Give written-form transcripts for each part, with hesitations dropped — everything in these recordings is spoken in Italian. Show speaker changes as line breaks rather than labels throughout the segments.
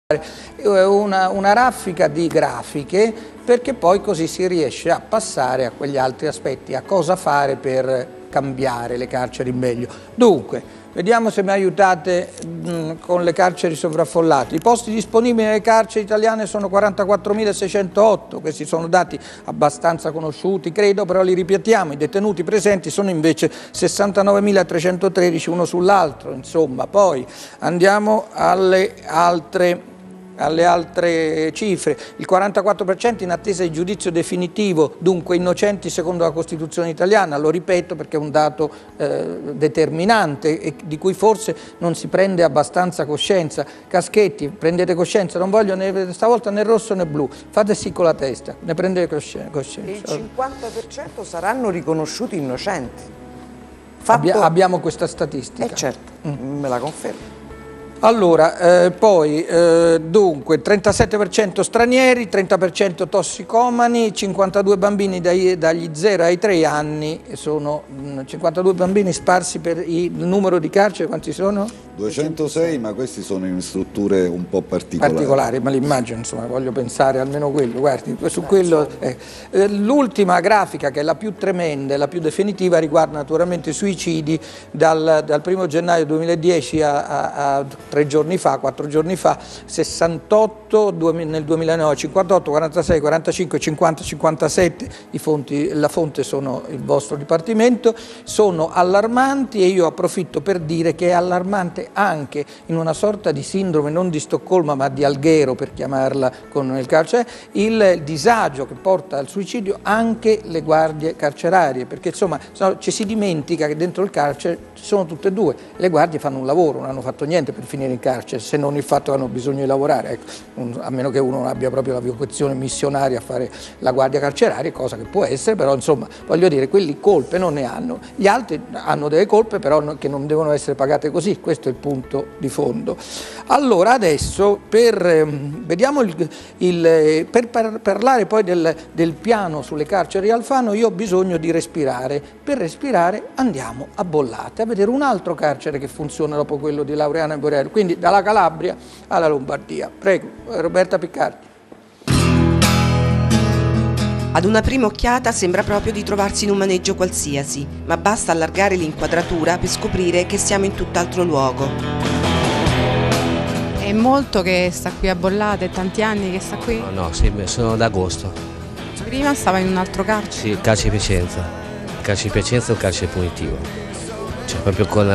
una raffica di grafiche, perché poi così si riesce a passare a quegli altri aspetti, a cosa fare per cambiare le carceri in meglio. Dunque, vediamo se mi aiutate con le carceri sovraffollate. I posti disponibili nelle carceri italiane sono 44.608, questi sono dati abbastanza conosciuti, credo, però li ripetiamo. I detenuti presenti sono invece 69.313, uno sull'altro, insomma. Poi andiamo alle altre cifre. Il 44% in attesa di giudizio definitivo, dunque innocenti secondo la Costituzione italiana, lo ripeto perché è un dato determinante e di cui forse non si prende abbastanza coscienza. Caschetti, prendete coscienza, non voglio stavolta né rosso né blu, fate sì con la testa, ne prendete coscienza.
E il 50% saranno riconosciuti innocenti.
Abbiamo questa statistica.
Certo, me la confermo.
Allora, dunque, 37% stranieri, 30% tossicomani, 52 bambini dagli 0 ai 3 anni, sono 52 bambini sparsi per il numero di carceri, quanti sono?
206, ma questi sono in strutture un po' particolari.
Ma l'immagino, insomma, voglio pensare almeno quello, guardi, su quello. L'ultima grafica, che è la più tremenda e la più definitiva, riguarda naturalmente i suicidi dal 1° gennaio 2010 a 3 giorni fa, 4 giorni fa, 68 nel 2009, 58, 46, 45, 50, 57, la fonte sono il vostro dipartimento, sono allarmanti, e io approfitto per dire che è allarmante anche in una sorta di sindrome non di Stoccolma ma di Alghero, per chiamarla con il carcere, il disagio che porta al suicidio anche le guardie carcerarie, perché insomma ci si dimentica che dentro il carcere ci sono tutte e due, le guardie fanno un lavoro, non hanno fatto niente per finire in carcere, se non il fatto che hanno bisogno di lavorare, ecco, a meno che uno non abbia proprio la vocazione missionaria a fare la guardia carceraria, cosa che può essere, però insomma voglio dire, quelli colpe non ne hanno, gli altri hanno delle colpe però che non devono essere pagate così, questo è il punto di fondo. Allora adesso vediamo per parlare poi del piano sulle carceri Alfano, io ho bisogno di respirare, per respirare andiamo a Bollate a vedere un altro carcere che funziona dopo quello di Laureano e Borello, quindi dalla Calabria alla Lombardia. Prego, Roberta Piccardi.
Ad una prima occhiata sembra proprio di trovarsi in un maneggio qualsiasi, ma basta allargare l'inquadratura per scoprire che siamo in tutt'altro luogo.
È molto che sta qui a Bollate, è tanti anni che sta qui?
No, sì, sono d'agosto.
Prima stava in un altro carcere?
Sì, il carcere di Piacenza. Il carcere di Piacenza è un carcere punitivo. Cioè proprio con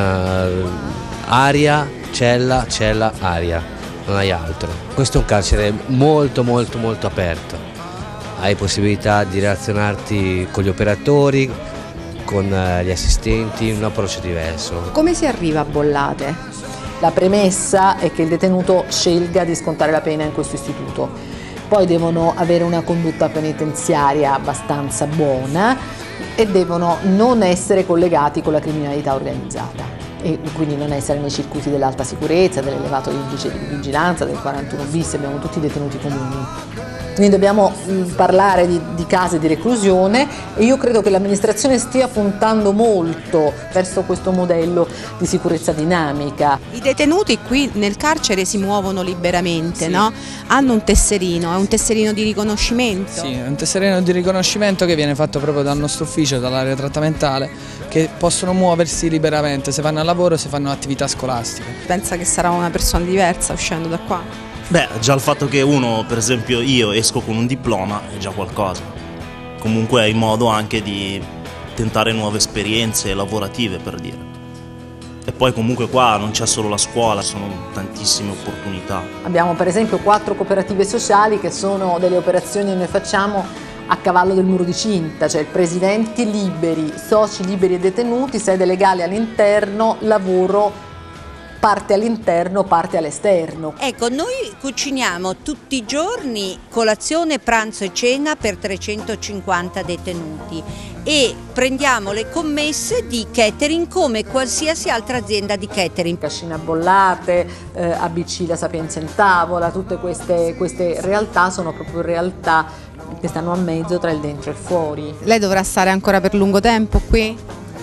aria, cella, aria, non hai altro. Questo è un carcere molto aperto. Hai possibilità di relazionarti con gli operatori, con gli assistenti, un approccio diverso.
Come si arriva a Bollate? La premessa è che il detenuto scelga di scontare la pena in questo istituto. Poi devono avere una condotta penitenziaria abbastanza buona e devono non essere collegati con la criminalità organizzata e quindi non essere nei circuiti dell'alta sicurezza, dell'elevato indice di vigilanza, del 41 bis, abbiamo tutti i detenuti comuni. Quindi dobbiamo parlare di case di reclusione e io credo che l'amministrazione stia puntando molto verso questo modello di sicurezza dinamica.
I detenuti qui nel carcere si muovono liberamente, sì. No? Hanno un tesserino, è un tesserino di riconoscimento?
Sì, è un tesserino di riconoscimento che viene fatto proprio dal nostro ufficio, dall'area trattamentale, che possono muoversi liberamente se vanno al lavoro o se fanno attività scolastiche.
Pensa che sarà una persona diversa uscendo da qua?
Beh, già il fatto che uno, per esempio io, esco con un diploma è già qualcosa. Comunque hai modo anche di tentare nuove esperienze lavorative, per dire. E poi comunque qua non c'è solo la scuola, sono tantissime opportunità.
Abbiamo per esempio 4 cooperative sociali che sono delle operazioni che noi facciamo a cavallo del muro di cinta, cioè presidenti liberi, soci liberi e detenuti, sede legale all'interno, lavoro parte all'interno, parte all'esterno.
Ecco, noi cuciniamo tutti i giorni colazione, pranzo e cena per 350 detenuti e prendiamo le commesse di catering come qualsiasi altra azienda di catering.
Cascina Bollate, ABC La Sapienza in Tavola, tutte queste realtà sono proprio realtà che stanno a mezzo tra il dentro e il fuori.
Lei dovrà stare ancora per lungo tempo qui?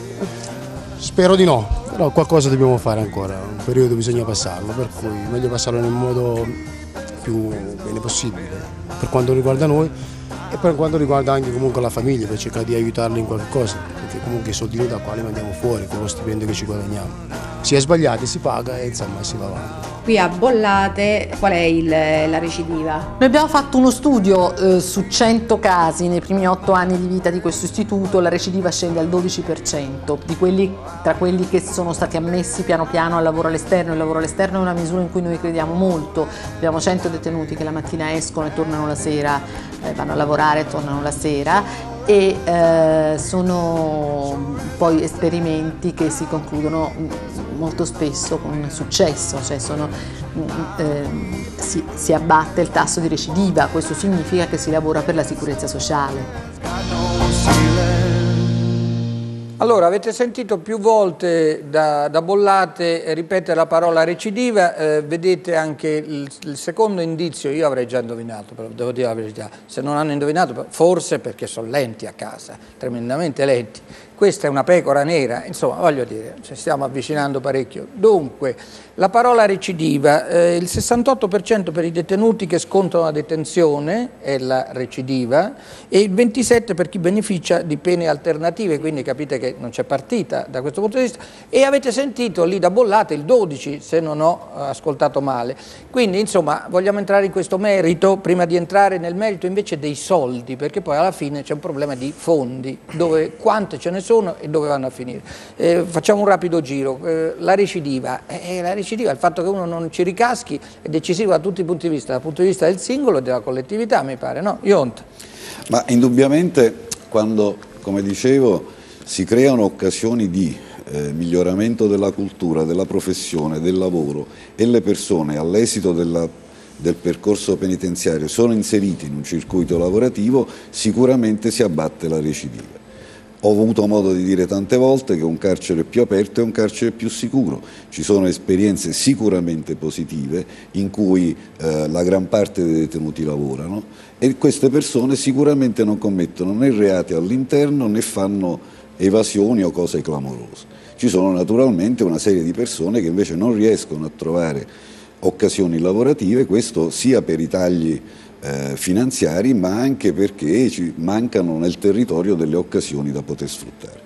Spero di no. Però qualcosa dobbiamo fare ancora, un periodo bisogna passarlo, per cui è meglio passarlo nel modo più bene possibile, per quanto riguarda noi e per quanto riguarda anche comunque la famiglia, per cercare di aiutarli in qualche cosa, perché comunque i soldini da qua li mandiamo fuori con lo stipendio che ci guadagniamo. Si è sbagliati, si paga e insomma si va avanti.
Qui a Bollate qual è la recidiva?
Noi abbiamo fatto uno studio su 100 casi nei primi 8 anni di vita di questo istituto, la recidiva scende al 12% tra quelli che sono stati ammessi piano piano al lavoro all'esterno. Il lavoro all'esterno è una misura in cui noi crediamo molto. Abbiamo 100 detenuti che la mattina escono e tornano la sera, vanno a lavorare e tornano la sera, e sono poi esperimenti che si concludono molto spesso con successo, cioè si abbatte il tasso di recidiva. Questo significa che si lavora per la sicurezza sociale.
Allora, avete sentito più volte da Bollate ripetere la parola recidiva, vedete anche il secondo indizio. Io avrei già indovinato, però devo dire la verità, se non hanno indovinato forse perché sono lenti a casa, tremendamente lenti. Questa è una pecora nera, insomma, voglio dire, ci stiamo avvicinando parecchio. Dunque, la parola recidiva, il 68% per i detenuti che scontano la detenzione è la recidiva e il 27% per chi beneficia di pene alternative, quindi capite che non c'è partita da questo punto di vista. E avete sentito lì da Bollate il 12%, se non ho ascoltato male. Quindi, insomma, vogliamo entrare in questo merito, prima di entrare nel merito invece dei soldi, perché poi alla fine c'è un problema di fondi, dove quante ce ne sono e dove vanno a finire. Facciamo un rapido giro. La recidiva, il fatto che uno non ci ricaschi è decisivo da tutti i punti di vista, dal punto di vista del singolo e della collettività, mi pare, no? Ionta.
Ma indubbiamente quando, come dicevo, si creano occasioni di miglioramento della cultura, della professione, del lavoro e le persone all'esito del percorso penitenziario sono inseriti in un circuito lavorativo, sicuramente si abbatte la recidiva. Ho avuto modo di dire tante volte che un carcere più aperto è un carcere più sicuro. Ci sono esperienze sicuramente positive in cui la gran parte dei detenuti lavorano e queste persone sicuramente non commettono né reati all'interno né fanno evasioni o cose clamorose. Ci sono naturalmente una serie di persone che invece non riescono a trovare occasioni lavorative, questo sia per i tagli finanziari, ma anche perché ci mancano nel territorio delle occasioni da poter sfruttare.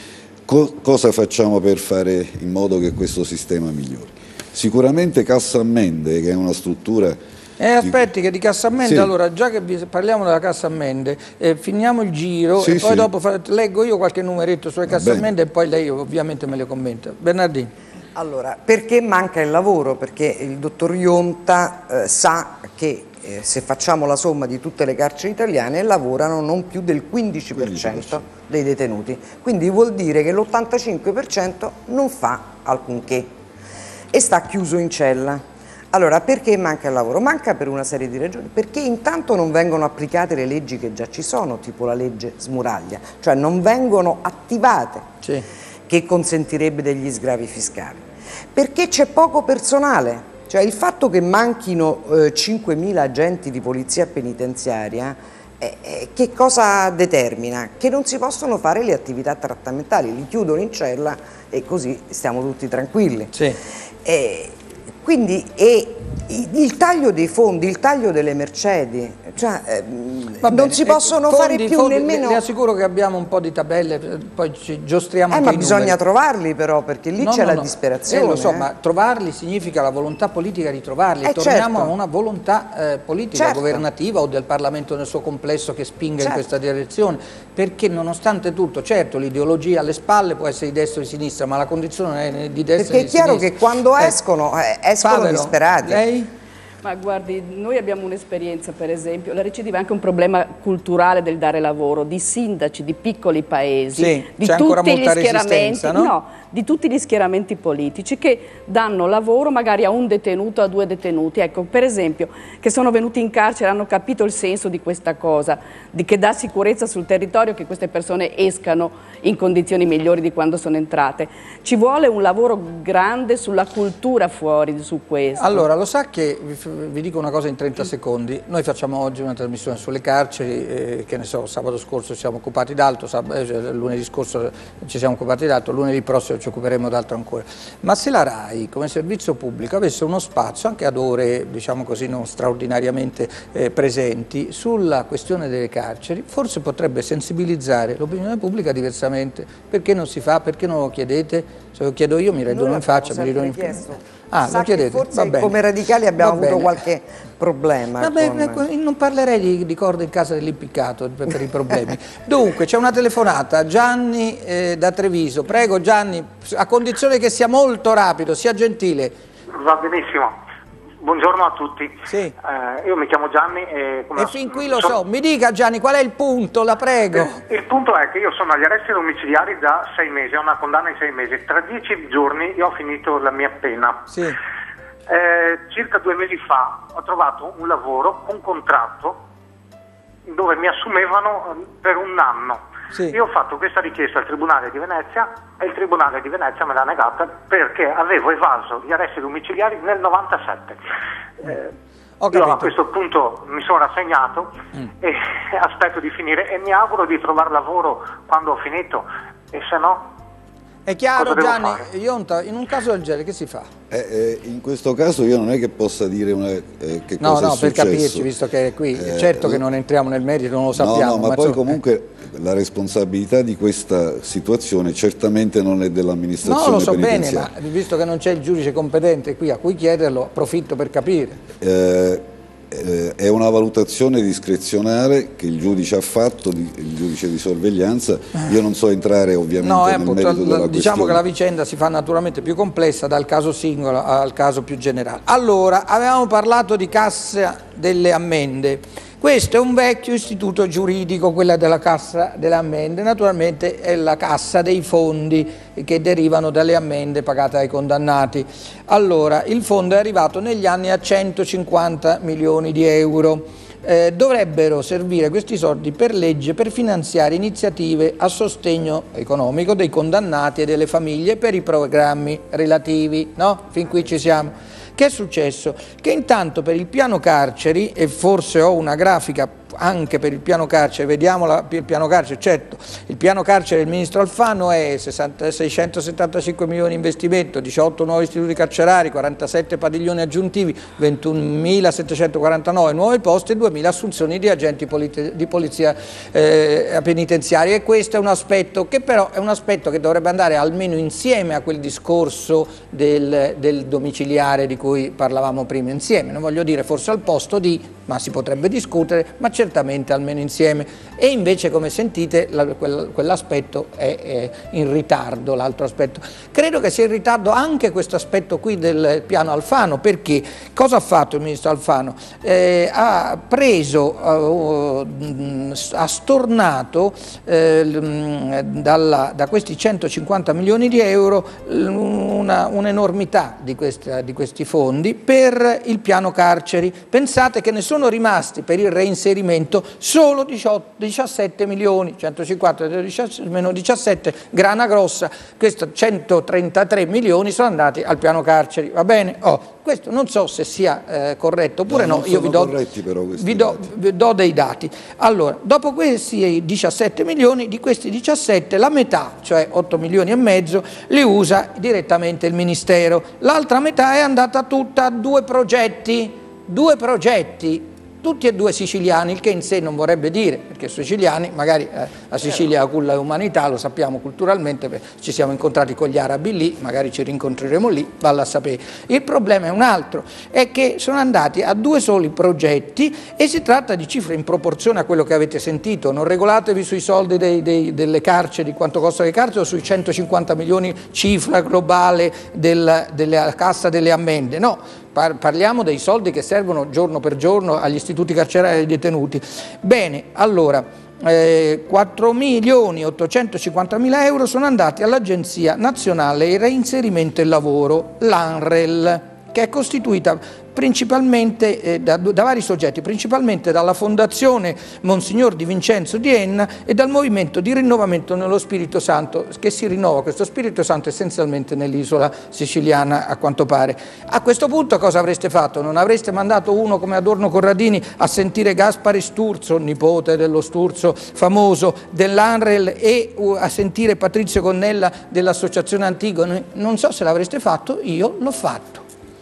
Cosa facciamo per fare in modo che questo sistema migliori? Sicuramente Cassa Ammende, che è una struttura...
aspetti che di Cassa Ammende, sì. Allora già che parliamo della Cassa Ammende, finiamo il giro e poi dopo leggo io qualche numeretto sulle Cassa Ammende e poi lei ovviamente me le commenta. Bernardini.
Allora, perché manca il lavoro? Perché il dottor Ionta sa che se facciamo la somma di tutte le carceri italiane lavorano non più del 15% dei detenuti, quindi vuol dire che l'85% non fa alcunché e sta chiuso in cella. Allora, perché manca il lavoro? Manca per una serie di ragioni, perché intanto non vengono applicate le leggi che già ci sono, tipo la legge Smuraglia, cioè non vengono attivate, che consentirebbe degli sgravi fiscali, perché c'è poco personale. Cioè il fatto che manchino 5.000 agenti di polizia penitenziaria che cosa determina? Che non si possono fare le attività trattamentali, li chiudono in cella e così stiamo tutti tranquilli.
Sì.
Quindi il taglio dei fondi, il taglio delle mercedi, cioè non si possono fare più nemmeno...
Le assicuro che abbiamo un po' di tabelle, poi ci giostriamo anche
ma
i
bisogna
numeri.
trovarli però, perché lì c'è la disperazione.
Lo so, ma trovarli significa la volontà politica di trovarli. Torniamo a una volontà politica, governativa o del Parlamento nel suo complesso che spinga in questa direzione, perché nonostante tutto, certo, l'ideologia alle spalle può essere di destra o di sinistra, ma la condizione è di destra
perché
e di sinistra.
Perché è chiaro che quando escono disperati.
Lei?
Ma guardi, noi abbiamo un'esperienza, per esempio, la recidiva è anche un problema culturale del dare lavoro, di sindaci di piccoli paesi, di tutti gli schieramenti, di tutti gli schieramenti politici che danno lavoro magari a un detenuto, a 2 detenuti, ecco, per esempio, che sono venuti in carcere, hanno capito il senso di questa cosa, che dà sicurezza sul territorio, che queste persone escano in condizioni migliori di quando sono entrate. Ci vuole un lavoro grande sulla cultura fuori su questo.
Allora, lo sa che, vi dico una cosa in 30 secondi, noi facciamo oggi una trasmissione sulle carceri, che ne so, sabato scorso ci siamo occupati d'altro, lunedì scorso ci siamo occupati d'altro, lunedì prossimo adesso ci occuperemo d'altro ancora, ma se la RAI come servizio pubblico avesse uno spazio anche ad ore, diciamo così, non straordinariamente presenti sulla questione delle carceri, forse potrebbe sensibilizzare l'opinione pubblica diversamente. Perché non si fa? Perché non lo chiedete? Se lo chiedo io mi rendono in faccia, mi ridono in faccia. Ah, lo chiedete?
Forse come radicali abbiamo avuto qualche problema.
Vabbè, non parlerei di corde in casa dell'impiccato per i problemi. Dunque, c'è una telefonata, Gianni da Treviso. Prego Gianni, a condizione che sia molto rapido, sia gentile.
Va benissimo. Buongiorno a tutti.
Sì.
Io mi chiamo Gianni
e fin qui lo so. Mi dica Gianni, qual è il punto, la prego.
Il punto è che io sono agli arresti domiciliari da 6 mesi, ho una condanna in 6 mesi. Tra 10 giorni io ho finito la mia pena.
Sì.
Circa 2 mesi fa ho trovato un lavoro, un contratto, dove mi assumevano per un anno.
Sì.
Io ho fatto questa richiesta al Tribunale di Venezia e il Tribunale di Venezia me l'ha negata perché avevo evaso gli arresti domiciliari nel 97. Io a questo punto mi sono rassegnato e aspetto di finire e mi auguro di trovare lavoro quando ho finito, e se no...
È chiaro Gianni, Ionta, in un caso del genere che si fa?
In questo caso io non è che possa dire che cosa è successo.
Per capirci, visto che è qui, certo che non entriamo nel merito, non lo sappiamo.
Ma poi comunque la responsabilità di questa situazione certamente non è dell'amministrazione penitenziaria.
No, lo so bene, ma visto che non c'è il giudice competente qui a cui chiederlo, approfitto per capire.
È una valutazione discrezionale che il giudice ha fatto, il giudice di sorveglianza. Io non so entrare ovviamente nel merito della questione.
Diciamo che la vicenda si fa naturalmente più complessa dal caso singolo al caso più generale. Allora, avevamo parlato di Cassa delle Ammende. Questo è un vecchio istituto giuridico, quella della Cassa delle Ammende, naturalmente è la cassa dei fondi che derivano dalle ammende pagate ai condannati. Allora, il fondo è arrivato negli anni a 150 milioni di euro. Dovrebbero servire questi soldi per legge per finanziare iniziative a sostegno economico dei condannati e delle famiglie per i programmi relativi, no? Fin qui ci siamo. Che è successo? Che intanto per il piano carceri, e forse ho una grafica anche per il piano carcere, vediamo il piano carcere, certo, il piano carcere del ministro Alfano è 675 milioni di investimento, 18 nuovi istituti carcerari, 47 padiglioni aggiuntivi, 21.749 nuovi posti e 2.000 assunzioni di agenti di polizia penitenziaria, e questo è un aspetto che però è un aspetto che dovrebbe andare almeno insieme a quel discorso del domiciliare di cui parlavamo prima insieme, non voglio dire forse al posto di, ma si potrebbe discutere, ma certamente almeno insieme. E invece, come sentite, quell'aspetto è in ritardo, l'altro aspetto. Credo che sia in ritardo anche questo aspetto qui del piano Alfano, perché cosa ha fatto il ministro Alfano? Ha preso, ha stornato da questi 150 milioni di euro un'enormità di questi fondi per il piano carceri. Pensate che ne sono rimasti per il reinserimento solo 17 milioni, 150 meno 17, grana grossa, questo 133 milioni sono andati al piano carceri, va bene? Questo non so se sia corretto oppure no, io vi do dei dati. Allora, dopo questi 17 milioni, di questi 17 la metà, cioè 8 milioni e mezzo, li usa direttamente il Ministero, l'altra metà è andata tutta a due progetti, tutti e due siciliani, il che in sé non vorrebbe dire, perché siciliani, magari la Sicilia ha culla umanità, lo sappiamo culturalmente, ci siamo incontrati con gli arabi lì, magari ci rincontreremo lì, valla a sapere. Il problema è un altro, è che sono andati a due soli progetti e si tratta di cifre in proporzione a quello che avete sentito. Non regolatevi sui soldi delle carceri, quanto costa le carceri, o sui 150 milioni cifra globale della Cassa delle Ammende, no. Parliamo dei soldi che servono giorno per giorno agli istituti carcerari e ai detenuti. Bene, allora 4.850.000 euro sono andati all'Agenzia Nazionale di Reinserimento e Lavoro, l'ANREL, che è costituita principalmente da vari soggetti, principalmente dalla Fondazione Monsignor Di Vincenzo di Enna e dal Movimento di Rinnovamento nello Spirito Santo, che si rinnova questo Spirito Santo essenzialmente nell'isola siciliana, a quanto pare. A questo punto cosa avreste fatto? Non avreste mandato uno come Adorno Corradini a sentire Gaspare Sturzo, nipote dello Sturzo famoso dell'ANREL, e a sentire Patrizio Connella dell'Associazione Antigone? Non so se l'avreste fatto, io l'ho fatto.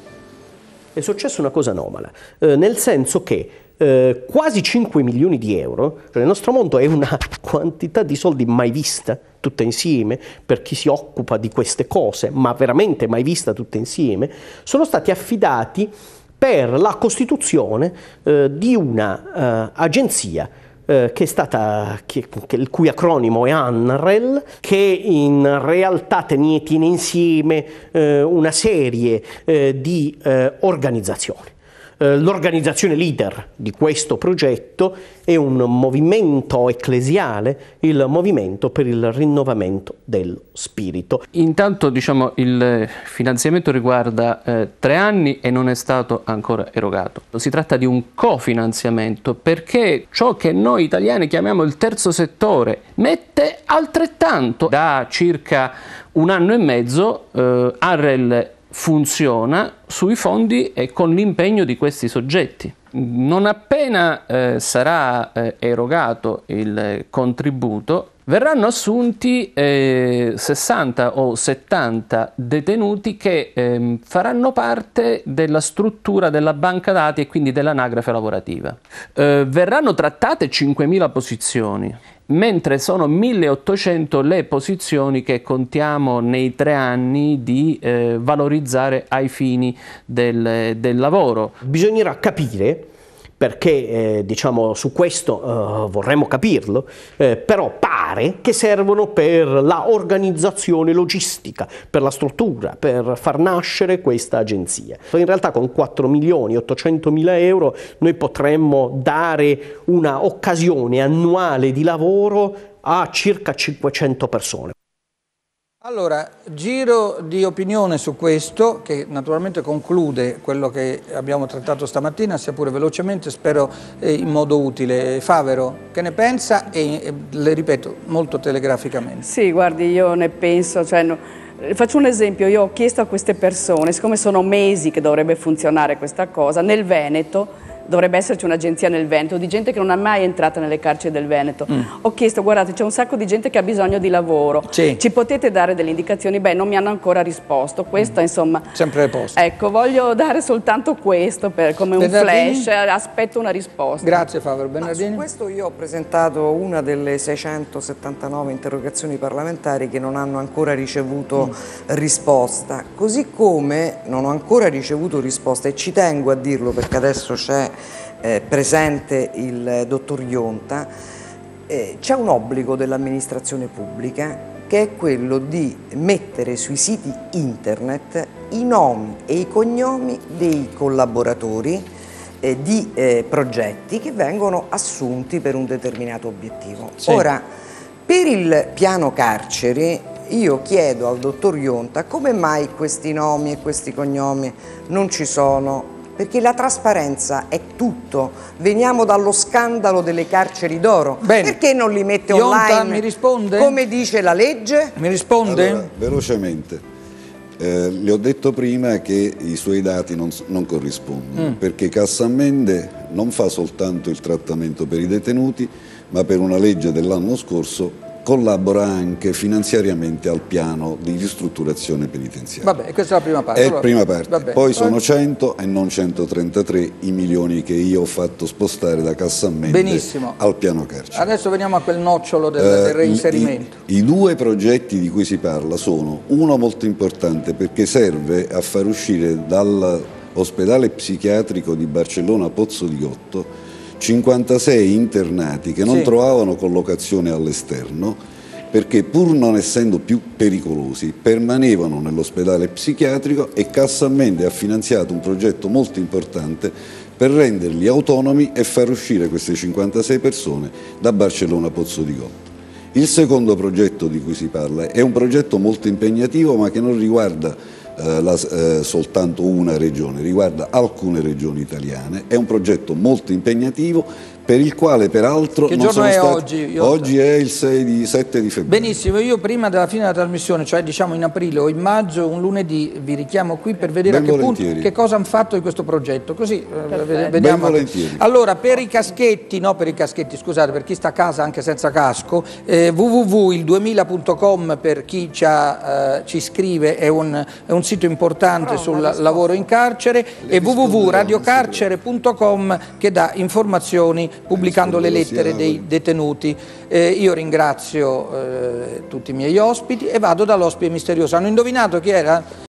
È successa una cosa anomala, nel senso che quasi 5 milioni di euro, cioè nel nostro mondo è una quantità di soldi mai vista tutta insieme per chi si occupa di queste cose, ma veramente mai vista tutta insieme, sono stati affidati per la costituzione di una agenzia che è stata, il cui acronimo è ANREL, che in realtà tiene insieme una serie di organizzazioni. L'organizzazione leader di questo progetto è un movimento ecclesiale, il Movimento per il Rinnovamento dello Spirito.
Intanto il finanziamento riguarda 3 anni e non è stato ancora erogato. Si tratta di un cofinanziamento perché ciò che noi italiani chiamiamo il terzo settore mette altrettanto. Da circa 1 anno e mezzo ANREL funziona sui fondi e con l'impegno di questi soggetti. Non appena sarà erogato il contributo, verranno assunti 60 o 70 detenuti che faranno parte della struttura della banca dati e quindi dell'anagrafe lavorativa. Verranno trattate 5.000 posizioni, mentre sono 1.800 le posizioni che contiamo nei 3 anni di valorizzare ai fini del lavoro.
Bisognerà capire, perché su questo vorremmo capirlo, però pare che servono per la organizzazione logistica, per la struttura, per far nascere questa agenzia. In realtà con 4.800.000 euro noi potremmo dare una occasione annuale di lavoro a circa 500 persone.
Allora, giro di opinione su questo, che naturalmente conclude quello che abbiamo trattato stamattina, sia pure velocemente, spero in modo utile. Favero, che ne pensa? E le ripeto, molto telegraficamente.
Sì, guardi, io ne penso, faccio un esempio, io ho chiesto a queste persone, siccome sono mesi che dovrebbe funzionare questa cosa, nel Veneto, dovrebbe esserci un'agenzia nel Veneto di gente che non è mai entrata nelle carceri del Veneto. Ho chiesto, guardate, c'è un sacco di gente che ha bisogno di lavoro, ci potete dare delle indicazioni? Beh, non mi hanno ancora risposto. Questa insomma,
sempre al posto.
Ecco, voglio dare soltanto questo come un flash, aspetto una risposta.
Grazie Favero. Bernardini?
Su questo io ho presentato una delle 679 interrogazioni parlamentari che non hanno ancora ricevuto risposta, così come non ho ancora ricevuto risposta, e ci tengo a dirlo perché adesso c'è presente il dottor Ionta, c'è un obbligo dell'amministrazione pubblica che è quello di mettere sui siti internet i nomi e i cognomi dei collaboratori di progetti che vengono assunti per un determinato obiettivo. Ora, per il piano carceri io chiedo al dottor Ionta come mai questi nomi e questi cognomi non ci sono. Perché la trasparenza è tutto. Veniamo dallo scandalo delle carceri d'oro. Perché non li mette online?
Ionta, mi risponde?
Come dice la legge?
Mi risponde?
Allora, velocemente. Le ho detto prima che i suoi dati non corrispondono, perché Casammende non fa soltanto il trattamento per i detenuti, ma per una legge dell'anno scorso collabora anche finanziariamente al piano di ristrutturazione penitenziaria.
Vabbè, questa è la prima parte.
È la prima parte. Poi sono 100 e non 133 i milioni che io ho fatto spostare da Casammende al piano carcere.
Adesso veniamo a quel nocciolo del reinserimento.
I 2 progetti di cui si parla sono uno molto importante perché serve a far uscire dall'ospedale psichiatrico di Barcellona Pozzo di Gotto 56 internati che non trovavano collocazione all'esterno perché pur non essendo più pericolosi permanevano nell'ospedale psichiatrico, e Casammende ha finanziato un progetto molto importante per renderli autonomi e far uscire queste 56 persone da Barcellona Pozzo di Gotto. Il secondo progetto di cui si parla è un progetto molto impegnativo ma che non riguarda soltanto una regione, riguarda alcune regioni italiane, è un progetto molto impegnativo per il quale peraltro
che giorno è oggi?
Oggi è il 7 di febbraio.
Benissimo, io prima della fine della trasmissione, cioè diciamo in aprile o in maggio, un lunedì, vi richiamo qui per vedere a che punto, che cosa hanno fatto di questo progetto, così vediamo. Allora, per i caschetti, scusate, per chi sta a casa anche senza casco, www.il2000.com per chi ci scrive, è un sito importante sul lavoro in carcere, e www.radiocarcere.com che dà informazioni pubblicando le lettere dei detenuti. Io ringrazio tutti i miei ospiti e vado dall'ospite misterioso. Hanno indovinato chi era?